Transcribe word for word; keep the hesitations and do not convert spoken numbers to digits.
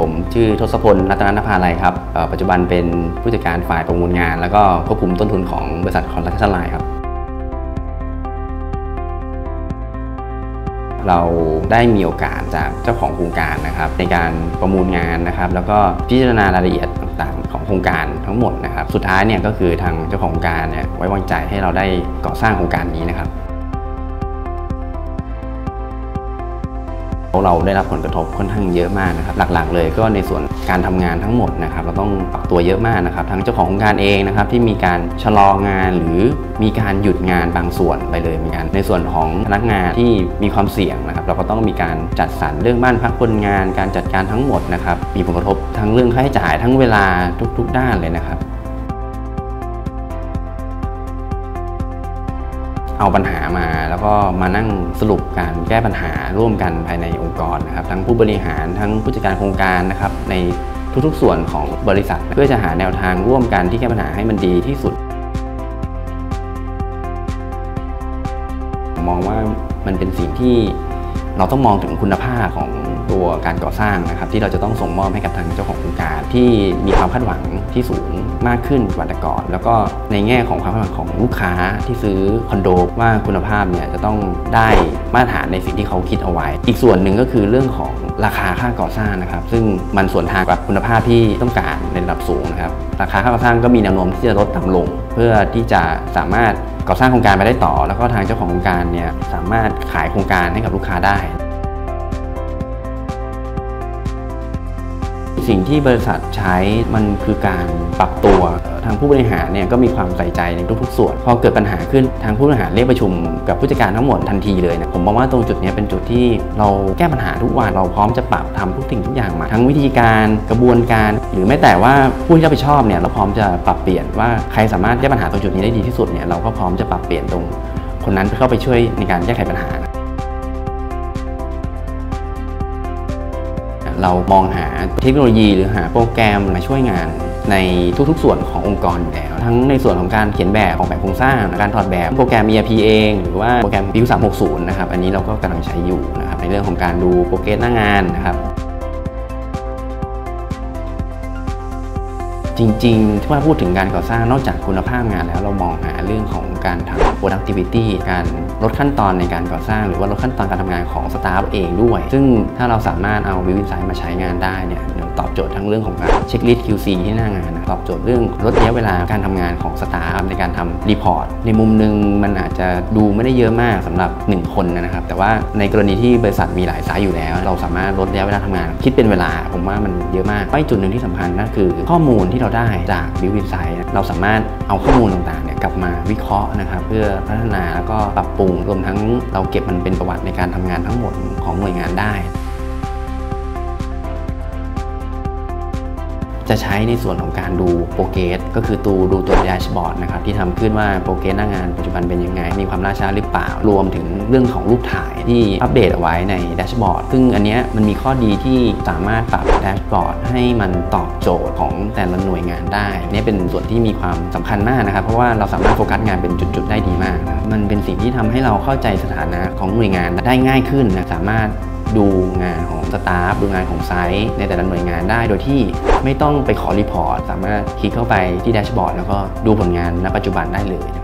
ผมชื่อทศพลรัตนนภาลัยครับปัจจุบันเป็นผู้จัดการฝ่ายประมูลงานแล้วก็ควบคุมต้นทุนของบริษัทคอนสตรัคชั่นไลน์ครับเราได้มีโอกาสจากเจ้าของโครงการนะครับในการประมูลงานนะครับแล้วก็พิจารณารายละเอียดต่างๆของโครงการทั้งหมดนะครับสุดท้ายเนี่ยก็คือทางเจ้าของโครงการเนี่ยไว้วางใจให้เราได้ก่อสร้างโครงการนี้นะครับเราได้รับผลกระทบค่อนข้างเยอะมากนะครับหลักๆเลยก็ในส่วนการทำงานทั้งหมดนะครับเราต้องปรับตัวเยอะมากนะครับทั้งเจ้าของโครงการเองนะครับที่มีการชะลองานหรือมีการหยุดงานบางส่วนไปเลยมีการในส่วนของพนักงานที่มีความเสี่ยงนะครับเราก็ต้องมีการจัดสรรเรื่องบ้านพักคนงานการจัดการทั้งหมดนะครับมีผลกระทบทั้งเรื่องค่าใช้จ่ายทั้งเวลาทุกๆด้านเลยนะครับเอาปัญหามาแล้วก็มานั่งสรุปการแก้ปัญหาร่วมกันภายในองค์กรนะครับทั้งผู้บริหารทั้งผู้จัดการโครงการนะครับในทุกๆส่วนของบริษัทเพื่อจะหาแนวทางร่วมกันที่แก้ปัญหาให้มันดีที่สุดมองว่ามันเป็นสิ่งที่เราต้องมองถึงคุณภาพของตัวการก่อสร้างนะครับที่เราจะต้องส่งมอบให้กับทางเจ้าของโครงการที่มีความคาดหวังที่สูงมากขึ้นกว่าแต่ก่อนแล้วก็ในแง่ของความคาดหวังของลูกค้าที่ซื้อคอนโดว่าคุณภาพเนี่ยจะต้องได้มาตรฐานในสิ่งที่เขาคิดเอาไว้อีกส่วนหนึ่งก็คือเรื่องของราคาค่าก่อสร้างนะครับซึ่งมันส่วนทางกับคุณภาพที่ต้องการในระดับสูงนะครับราคาค่าก่อสร้างก็มีแนวโน้มที่จะลดต่ำลงเพื่อที่จะสามารถก่อสร้างโครงการไปได้ต่อแล้วก็ทางเจ้าของโครงการเนี่ยสามารถขายโครงการให้กับลูกค้าได้สิ่งที่บริษัทใช้มันคือการปรับตัวทางผู้บริหารเนี่ยก็มีความใส่ใจในทุกๆส่วนพอเกิดปัญหาขึ้นทางผู้บริหารเรียกประชุมกับผู้จัดการทั้งหมดทันทีเลยนะผมมองว่าตรงจุดนี้เป็นจุดที่เราแก้ปัญหาทุกวันเราพร้อมจะปรับทำทุกสิ่งทุกอย่างมาทั้งวิธีการกระบวนการหรือแม้แต่ว่าผู้ที่รับผิดชอบเนี่ยเราพร้อมจะปรับเปลี่ยนว่าใครสามารถแก้ปัญหาตรงจุดนี้ได้ดีที่สุดเนี่ยเราก็พร้อมจะปรับเปลี่ยนตรงคนนั้นเข้าไปช่วยในการแก้ไขปัญหาเรามองหาเทคโนโลยีหรือหาโปรแกรมมาช่วยงานในทุกๆส่วนขององค์กรอยู่แล้วทั้งในส่วนของการเขียนแบบของแบบโครงสร้างการถอดแบบโปรแกรม อี อาร์ พี เองหรือว่าโปรแกรม บิล สามหกศูนย์นะครับอันนี้เราก็กำลังใช้อยู่นะครับในเรื่องของการดูโปรเกรสหน้างานนะครับจริงๆถ้าพูดถึงการก่อสร้างนอกจากคุณภาพงานแล้วเรามองหาเรื่องของการทำ productivity การลดขั้นตอนในการก่อสร้างหรือว่าลดขั้นตอนการทำงานของสตาฟเองด้วยซึ่งถ้าเราสามารถเอา Build Insight มาใช้งานได้เนี่ยตอบโจทย์ทั้งเรื่องของการเช็คลิสต์ คิว ซี ที่หน้างานนะตอบโจทย์เรื่องลดระยะเวลาการทำงานของสตาฟในการทำรีพอร์ตในมุมนึงมันอาจจะดูไม่ได้เยอะมากสำหรับหนึ่งคนนะครับแต่ว่าในกรณีที่บริษัทมีหลายสายอยู่แล้วเราสามารถลดระยะเวลาทำงานคิดเป็นเวลาผมว่ามันเยอะมากอีกจุดหนึ่งที่สำคัญนั่นคือข้อมูลที่เราได้จาก Build Insight เราสามารถเอาข้อมูลต่างๆเนี่ยกลับมาวิเคราะห์นะครับเพื่อพัฒนาแล้วก็ปรับปรุงรวมทั้งเราเก็บมันเป็นประวัติในการทำงานทั้งหมดของหน่วยงานได้จะใช้ในส่วนของการดูโปรเกรสก็คือตัวดูตัวแดชบอร์ดนะครับที่ทำขึ้นว่าโปรเกรสหน้างานปัจจุบันเป็นยังไงมีความล่าช้าหรือเปล่ารวมถึงเรื่องของรูปถ่ายที่อัปเดตเอาไว้ในแดชบอร์ดซึ่งอันนี้มันมีข้อดีที่สามารถปรับแดชบอร์ดให้มันตอบโจทย์ของแต่ละหน่วยงานได้นี่เป็นส่วนที่มีความสำคัญมากนะครับเพราะว่าเราสามารถโฟกัสงานเป็นจุดๆได้ดีมากนะมันเป็นสิ่งที่ทำให้เราเข้าใจสถานะของหน่วยงานได้ง่ายขึ้นนะสามารถดูงานของสตาฟดูงานของไซต์ในแต่ละหน่วยงานได้โดยที่ไม่ต้องไปขอรีพอร์ตสามารถคลิกเข้าไปที่แดชบอร์ดแล้วก็ดูผลงานณปัจจุบันได้เลย